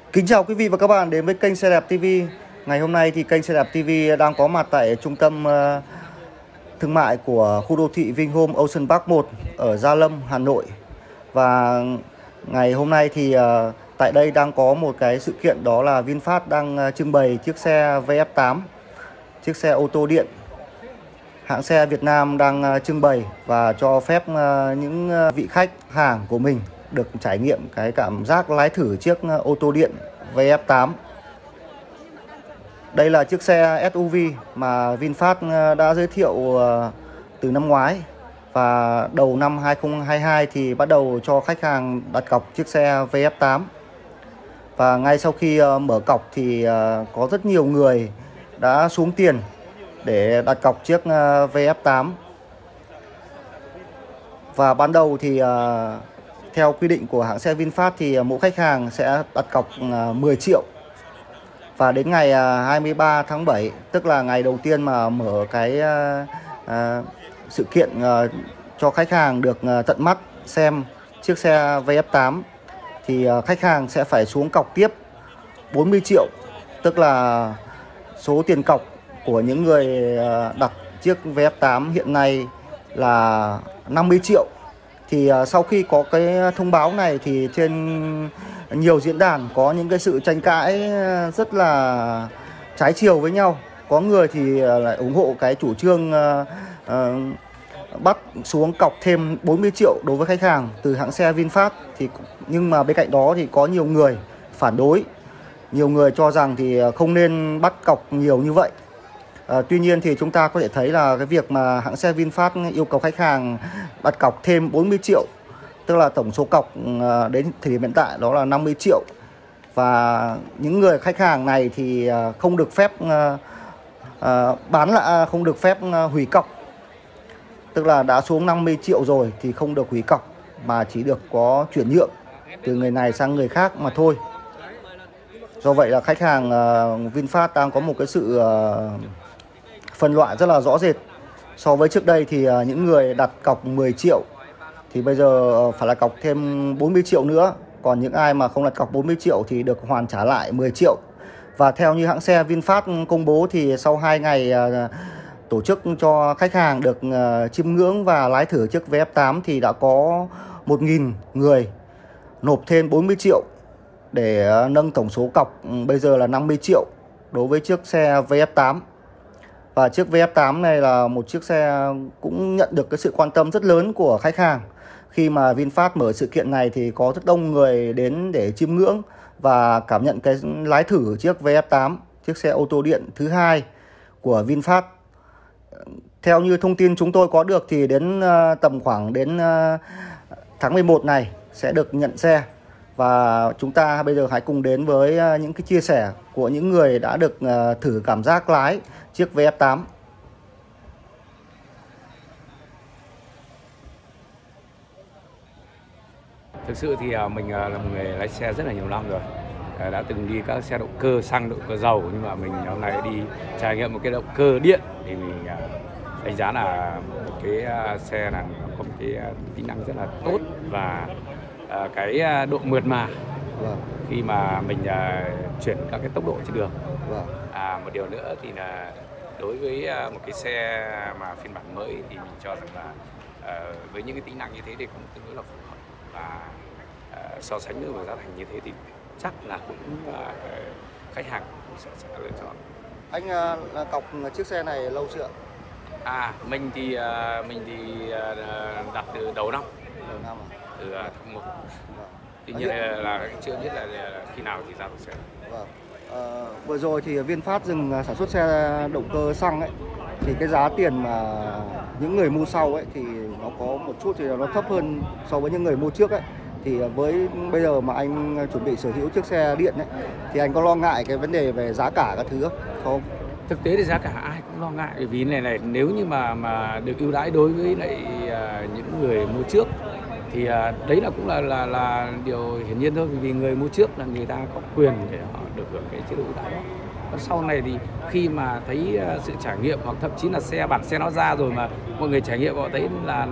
Kính chào quý vị và các bạn đến với kênh Xe Đẹp TV. Ngày hôm nay thì kênh Xe Đẹp TV đang có mặt tại trung tâm thương mại của khu đô thị Vinhome Ocean Park 1 ở Gia Lâm, Hà Nội. Và ngày hôm nay thì tại đây đang có một cái sự kiện, đó là VinFast đang trưng bày chiếc xe VF8, chiếc xe ô tô điện hãng xe Việt Nam đang trưng bày và cho phép những vị khách hàng của mình được trải nghiệm cái cảm giác lái thử chiếc ô tô điện VF8. Đây là chiếc xe SUV mà VinFast đã giới thiệu từ năm ngoái, và đầu năm 2022 thì bắt đầu cho khách hàng đặt cọc chiếc xe VF8. Và ngay sau khi mở cọc thì có rất nhiều người đã xuống tiền để đặt cọc chiếc VF8. Và ban đầu thì theo quy định của hãng xe VinFast thì mỗi khách hàng sẽ đặt cọc 10 triệu. Và đến ngày 23 tháng 7, tức là ngày đầu tiên mà mở cái sự kiện cho khách hàng được tận mắt xem chiếc xe VF8, thì khách hàng sẽ phải xuống cọc tiếp 40 triệu. Tức là số tiền cọc của những người đặt chiếc VF8 hiện nay là 50 triệu. Thì sau khi có cái thông báo này thì trên nhiều diễn đàn có những cái sự tranh cãi rất là trái chiều với nhau. Có người thì lại ủng hộ cái chủ trương bắt xuống cọc thêm 40 triệu đối với khách hàng từ hãng xe VinFast. Nhưng mà bên cạnh đó thì có nhiều người phản đối. Nhiều người cho rằng thì không nên bắt cọc nhiều như vậy. Tuy nhiên thì chúng ta có thể thấy là cái việc mà hãng xe VinFast yêu cầu khách hàng đặt cọc thêm 40 triệu, tức là tổng số cọc đến thời điểm hiện tại đó là 50 triệu. Và những người khách hàng này thì không được phép không được phép hủy cọc. Tức là đã xuống 50 triệu rồi thì không được hủy cọc, mà chỉ được có chuyển nhượng từ người này sang người khác mà thôi. Do vậy là khách hàng VinFast đang có một cái sự phân loại rất là rõ rệt. So với trước đây thì những người đặt cọc 10 triệu thì bây giờ phải là cọc thêm 40 triệu nữa. Còn những ai mà không đặt cọc 40 triệu thì được hoàn trả lại 10 triệu. Và theo như hãng xe VinFast công bố thì sau 2 ngày tổ chức cho khách hàng được chiêm ngưỡng và lái thử chiếc VF8 thì đã có 1.000 người nộp thêm 40 triệu để nâng tổng số cọc bây giờ là 50 triệu đối với chiếc xe VF8. Và chiếc VF8 này là một chiếc xe cũng nhận được cái sự quan tâm rất lớn của khách hàng. Khi mà VinFast mở sự kiện này thì có rất đông người đến để chiêm ngưỡng và cảm nhận cái lái thử chiếc VF8, chiếc xe ô tô điện thứ hai của VinFast. Theo như thông tin chúng tôi có được thì đến tầm khoảng đến tháng 11 này sẽ được nhận xe. Và chúng ta bây giờ hãy cùng đến với những cái chia sẻ của những người đã được thử cảm giác lái chiếc VF8. Thực sự thì mình là một người lái xe rất là nhiều năm rồi. Đã từng đi các xe động cơ xăng, động cơ dầu, nhưng mà mình hôm nay đi trải nghiệm một cái động cơ điện thì mình đánh giá là một cái xe là có một cái tính năng rất là tốt và cái độ mượt mà khi mà mình chuyển các cái tốc độ trên đường. Một điều nữa thì là đối với một cái xe mà phiên bản mới thì mình cho rằng là với những cái tính năng như thế thì cũng tương đối là phù hợp, và so sánh với giá thành như thế thì chắc là cũng khách hàng cũng sẽ lựa chọn. Anh cọc chiếc xe này lâu chưa? Mình thì đặt từ đầu năm. Từ tháng 1. Tuy nhiên là chưa biết là khi nào thì ra được xe. Vừa rồi thì VinFast dừng sản xuất xe động cơ xăng ấy, thì cái giá tiền mà những người mua sau ấy thì nó có một chút thì nó thấp hơn so với những người mua trước ấy. Thì với bây giờ mà anh chuẩn bị sở hữu chiếc xe điện ấy, thì anh có lo ngại cái vấn đề về giá cả các thứ không? Thực tế thì giá cả ai cũng lo ngại, bởi vì này nếu như mà được ưu đãi đối với lại những người mua trước thì đấy là cũng là điều hiển nhiên thôi, vì người mua trước là người ta có quyền để họ được hưởng cái chế độ ưu đãi đó. Còn sau này thì khi mà thấy sự trải nghiệm, hoặc thậm chí là bản xe nó ra rồi mà mọi người trải nghiệm, họ thấy là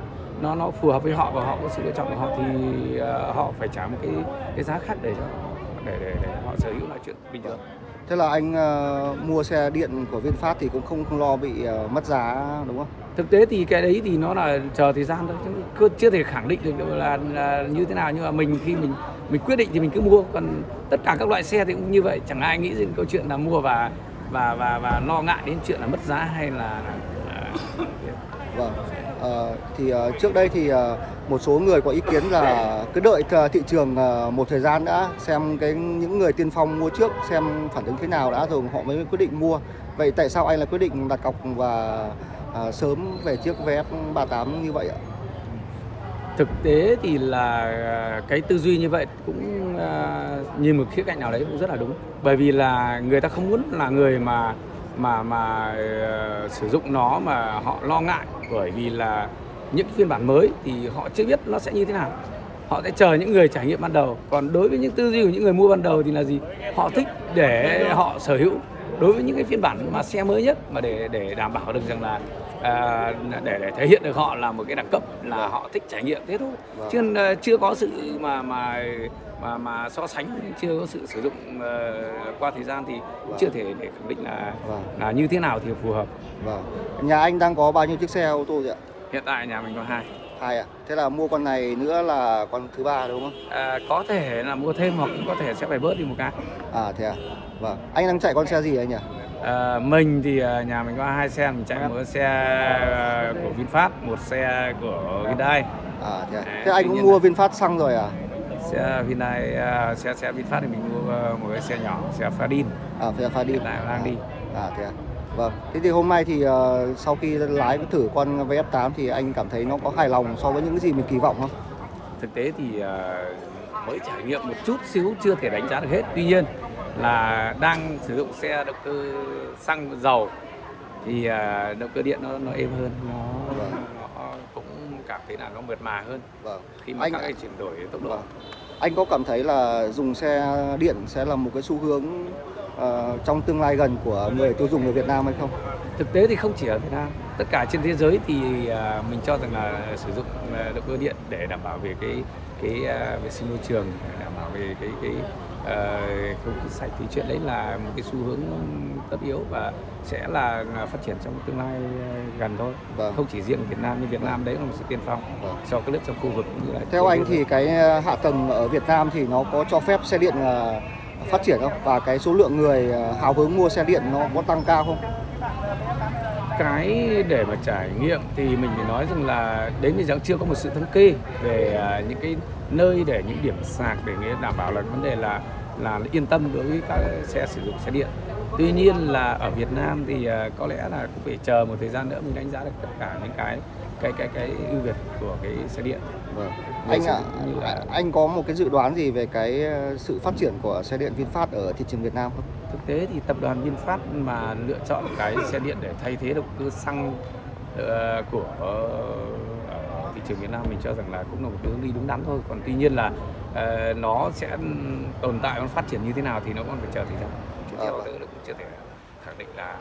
nó phù hợp với họ và họ có sự lựa chọn của họ, thì họ phải trả một cái giá khác để cho để họ sở hữu lại chuyện bình thường. Thế là anh mua xe điện của VinFast thì cũng không lo bị mất giá đúng không? Thực tế thì cái đấy thì nó là chờ thời gian thôi, chứ chưa thể khẳng định được là như thế nào, nhưng mà khi mình quyết định thì mình cứ mua. Còn tất cả các loại xe thì cũng như vậy, chẳng ai nghĩ đến câu chuyện là mua và lo ngại đến chuyện là mất giá hay là Vâng. Trước đây thì một số người có ý kiến là cứ đợi thị trường một thời gian đã, xem những người tiên phong mua trước xem phản ứng thế nào đã rồi họ mới quyết định mua. Vậy tại sao anh lại quyết định đặt cọc và sớm về chiếc VF38 như vậy ạ? Thực tế thì là cái tư duy như vậy cũng nhìn một khía cạnh nào đấy cũng rất là đúng. Bởi vì là người ta không muốn là người mà sử dụng nó mà họ lo ngại, bởi vì là những phiên bản mới thì họ chưa biết nó sẽ như thế nào. Họ sẽ chờ những người trải nghiệm ban đầu. Còn đối với những tư duy của những người mua ban đầu thì là gì? Họ thích để họ sở hữu. Đối với những cái phiên bản mà xe mới nhất mà để đảm bảo được rằng là để thể hiện được họ là một cái đẳng cấp, là họ thích trải nghiệm thế thôi. Chứ chưa có sự mà so sánh, chưa có sự sử dụng qua thời gian thì chưa thể để khẳng định là như thế nào thì phù hợp. Vâng. Nhà anh đang có bao nhiêu chiếc xe ô tô vậy ạ? Hiện tại nhà mình có 2. 2 ạ? Thế là mua con này nữa là con thứ 3 đúng không? Có thể là mua thêm hoặc có thể sẽ phải bớt đi một cái. Thế à? Vâng. Anh đang chạy con xe gì anh nhỉ? Mình thì nhà mình có 2 xe, mình chạy một xe của VinFast, một xe của Hyundai. Thế à? Thế anh cũng mua VinFast xăng rồi à? Xe Hyundai, xe VinFast thì mình mua một cái xe nhỏ, xe Fadin. Xe Fadin. Hiện tại đang đi. Thế à? Vâng. Thế thì hôm nay thì sau khi lái thử con VF8 thì anh cảm thấy nó có hài lòng so với những gì mình kỳ vọng không? Thực tế thì mới trải nghiệm một chút xíu, chưa thể đánh giá được hết. Tuy nhiên là đang sử dụng xe động cơ xăng dầu thì động cơ điện nó êm hơn, nó cũng cảm thấy là nó mượt mà hơn khi mà các cái chuyển đổi tốc độ. Anh có cảm thấy là dùng xe điện sẽ là một cái xu hướng trong tương lai gần của người tiêu dùng ở Việt Nam hay không? Thực tế thì không chỉ ở Việt Nam, tất cả trên thế giới thì mình cho rằng là sử dụng động cơ điện để đảm bảo về cái vệ sinh môi trường, đảm bảo về cái không khí sạch, thì chuyện đấy là một cái xu hướng tất yếu và sẽ là phát triển trong tương lai gần thôi. Không chỉ riêng Việt Nam, nhưng Việt Nam đấy là một sự tiên phong cho các nước trong khu vực cũng như là. Theo anh thì cái hạ tầng ở Việt Nam thì nó có cho phép xe điện phát triển không? Và cái số lượng người hào hứng mua xe điện nó có tăng cao không? Cái để mà trải nghiệm thì mình phải nói rằng là đến bây giờ chưa có một sự thống kê về những cái nơi để những điểm sạc để đảm bảo là vấn đề là yên tâm đối với các xe sử dụng xe điện. Tuy nhiên là ở Việt Nam thì có lẽ là cũng phải chờ một thời gian nữa mình đánh giá được tất cả những cái ưu việt của cái xe điện. Anh có một cái dự đoán gì về cái sự phát triển của xe điện VinFast ở thị trường Việt Nam không? Thực tế thì tập đoàn VinFast mà lựa chọn cái xe điện để thay thế động cơ xăng của thị trường Việt Nam, mình cho rằng là cũng là một cái hướng đi đúng đắn thôi. Còn tuy nhiên là nó sẽ tồn tại, nó phát triển như thế nào thì nó còn phải chờ thời gian. Theo tôi cũng chưa thể khẳng định là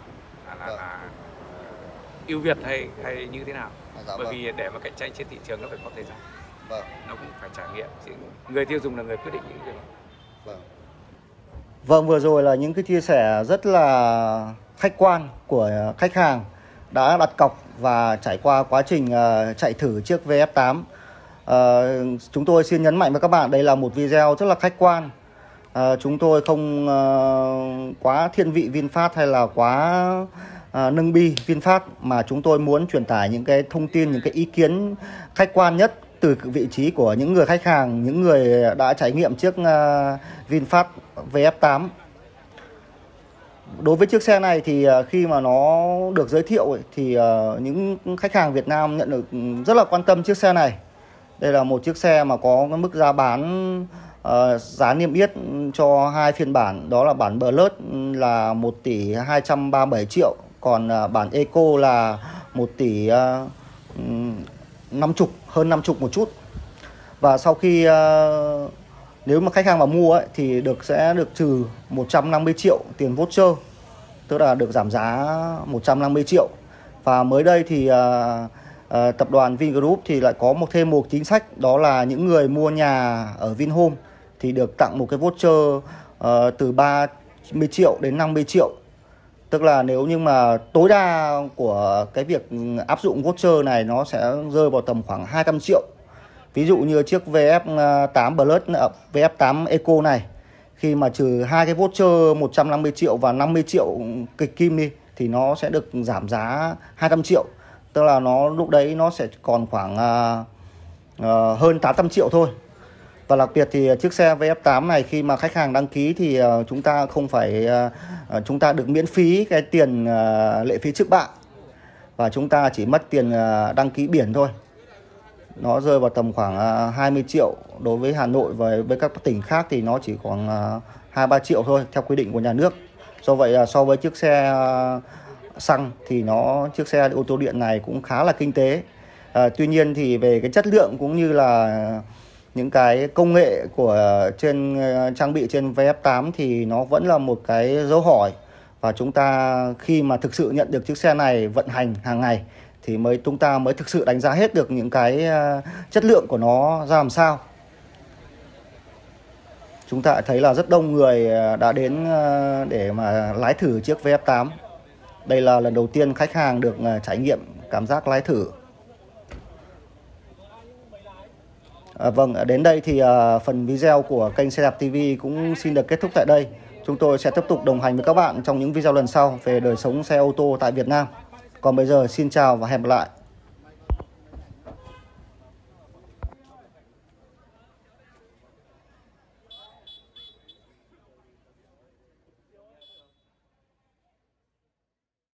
ưu việt hay như thế nào. Bởi vì để mà cạnh tranh trên thị trường nó phải có thời gian. Nó cũng phải trải nghiệm. Người tiêu dùng là người quyết định những việc đó. Vâng, vừa rồi là những cái chia sẻ rất là khách quan của khách hàng đã đặt cọc và trải qua quá trình chạy thử chiếc VF8. Chúng tôi xin nhấn mạnh với các bạn đây là một video rất là khách quan. Chúng tôi không quá thiên vị VinFast hay là quá nâng bi VinFast, mà chúng tôi muốn truyền tải những cái thông tin, những cái ý kiến khách quan nhất từ vị trí của những người khách hàng, những người đã trải nghiệm chiếc VinFast VF8. Đối với chiếc xe này thì khi mà nó được giới thiệu thì những khách hàng Việt Nam nhận được rất là quan tâm chiếc xe này. Đây là một chiếc xe mà có cái mức giá bán giá niêm yết cho 2 phiên bản, đó là bản Plus là 1 tỷ 237 triệu, còn bản Eco là 1 tỷ 50, hơn 50 một chút. Và sau khi nếu mà khách hàng mà mua thì sẽ được trừ 150 triệu tiền voucher, tức là được giảm giá 150 triệu. Và mới đây thì tập đoàn Vingroup thì lại có thêm một chính sách, đó là những người mua nhà ở Vinhome thì được tặng một cái voucher từ 30 triệu đến 50 triệu. Tức là nếu như mà tối đa của cái việc áp dụng voucher này nó sẽ rơi vào tầm khoảng 200 triệu. Ví dụ như chiếc VF8 Plus, VF8 Eco này, khi mà trừ hai cái voucher 150 triệu và 50 triệu kịch kim đi thì nó sẽ được giảm giá 200 triệu. Tức là nó lúc đấy nó sẽ còn khoảng hơn 800 triệu thôi. Và đặc biệt thì chiếc xe VF8 này khi mà khách hàng đăng ký thì chúng ta không phải chúng ta được miễn phí cái tiền lệ phí trước bạ, và chúng ta chỉ mất tiền đăng ký biển thôi. Nó rơi vào tầm khoảng 20 triệu đối với Hà Nội, và với các tỉnh khác thì nó chỉ khoảng 2-3 triệu thôi theo quy định của nhà nước. Do vậy so với chiếc xe xăng thì chiếc xe ô tô điện này cũng khá là kinh tế. Tuy nhiên thì về cái chất lượng cũng như là những cái công nghệ của trang bị trên VF8 thì nó vẫn là một cái dấu hỏi, và chúng ta khi mà thực sự nhận được chiếc xe này vận hành hàng ngày thì chúng ta mới thực sự đánh giá hết được những cái chất lượng của nó ra làm sao. Chúng ta thấy là rất đông người đã đến để mà lái thử chiếc VF8. Đây là lần đầu tiên khách hàng được trải nghiệm cảm giác lái thử. Vâng, đến đây thì phần video của kênh Xe Đạp TV cũng xin được kết thúc tại đây. Chúng tôi sẽ tiếp tục đồng hành với các bạn trong những video lần sau về đời sống xe ô tô tại Việt Nam. Còn bây giờ xin chào và hẹn gặp lại.